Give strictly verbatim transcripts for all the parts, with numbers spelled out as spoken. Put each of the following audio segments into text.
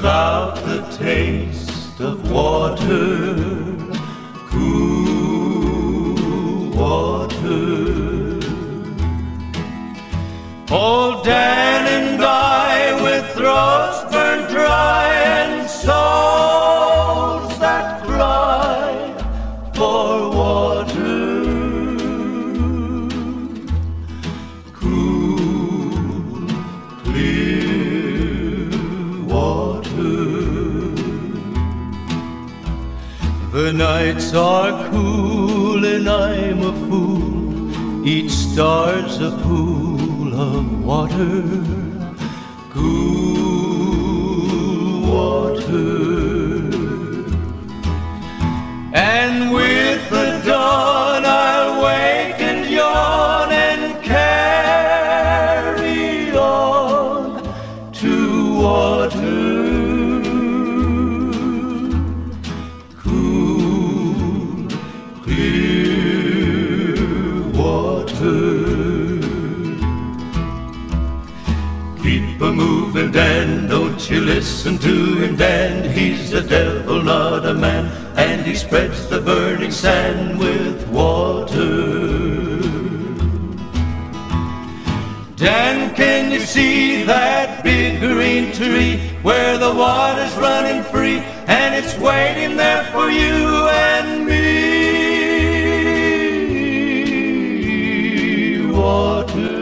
without the taste of water, cool water. Old Dan and I, with throats burned dry and souls that cry for water, cool, clear water. The nights are cool and I'm a fool, each star's a pool of water, cool water. And with the dawn I'll wake and yawn and carry on to water, cool, clear water. Keep a-moving, Dan, don't you listen to him, Dan. He's the devil, not a man, and he spreads the burning sand with water. Dan, can you see that big green tree where the water's running free and it's waiting there for you and me? Water.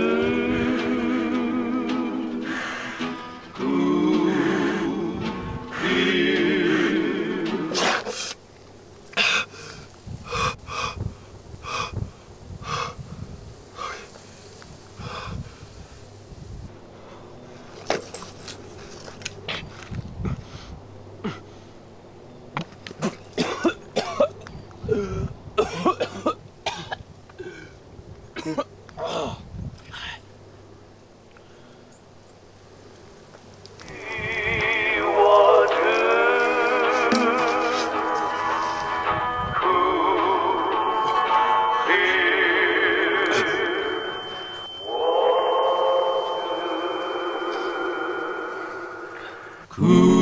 Cool.